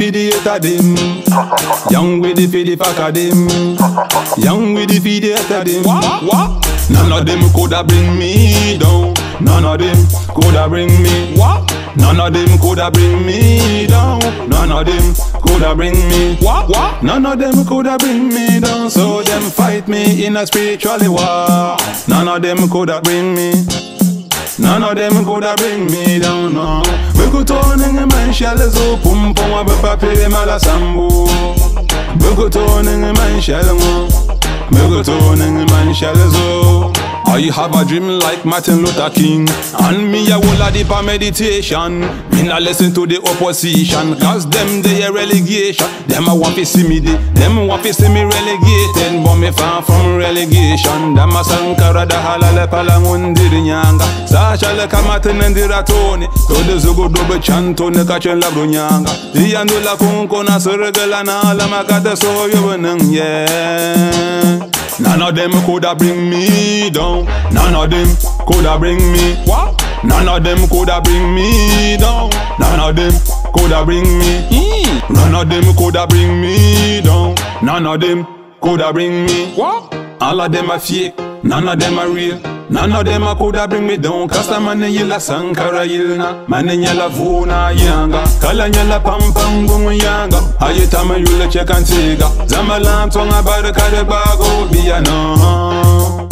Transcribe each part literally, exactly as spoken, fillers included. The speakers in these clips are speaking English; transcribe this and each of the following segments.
for the hate of them. Young with the for the fuck of them. Young with the for the hate of them. What? What? None of them coulda bring me down. None of them coulda bring me. What? None of them coulda bring me down. None of them coulda bring me. What? What? None of them coulda bring me down. So them fight me in a spiritual war. None of them coulda bring me. None of them coulda bring me down. No. We go turning a man shells up, pum pum a bepa pere mala sambo. We go turning a man shells. We go turning a man shells up. I have a dream like Martin Luther King, and me a whole a deeper meditation. Me not listen to the opposition, cause them they a relegation. Them a want to see me de, them want to see me relegated, but me far from relegation. Them a sankara da halale palangundiri nyanga. Sasha le kamate nendira toni, to the zugo dobe chanto ne kachen la brunyanga. Iyando la kunko na surgela na la makata so yobeneng yeah. None of them coulda bring me down. None of them coulda bring me. What? None of them coulda bring me down. None of them coulda bring me. Mm. None of them coulda bring me down. None of them coulda bring me. What? All of them are fake. None of them are real. None of them a coulda bring me down. Cause the man yilla sankara yilna, man yilla vuna yanga, kala yilla pam pam gung yanga. Ayeta me yula check and tiga. Zamalam tonga baraka de bago biya no,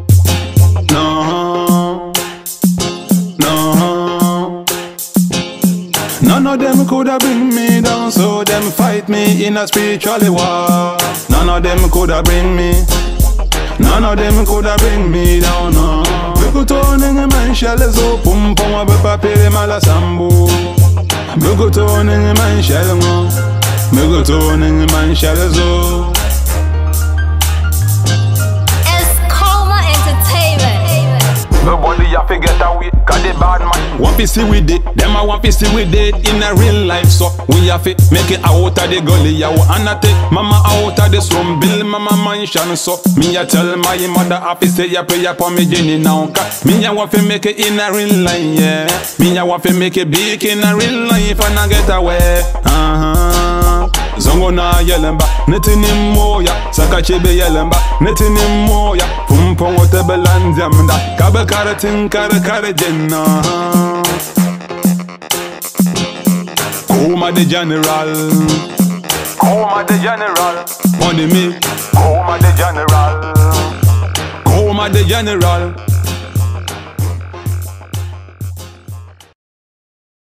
no, no. None of them coulda bring me down, so them fight me in a spiritual war. None of them coulda bring me. None of them coulda bring me down, no. We go turning a man shells up, pum pum a bepa pere mala sambo. We go turning a man shells up. We go turning a man shells up. It's Coma Entertainment. Nobody have to get away, cause the bad man want to see with it. Them a want to see with it in a real life. So we have to make it out of the gully. Ya wanna take mama out of the slum, build mama mansion. So me a tell my mother have to say ya pray upon me Jenny now. Me a want to make it in a real life, yeah. Me a want to make it big in a real life and I get away. Uh-huh. Zongo na yelemba, neti ni moya. Sakachebe yelemba, neti ni moya. Pumpong whatever land yamda. Kabe karatin kare kare jenna. Coma the general. Coma the general. Money me. Coma the general. Coma the general.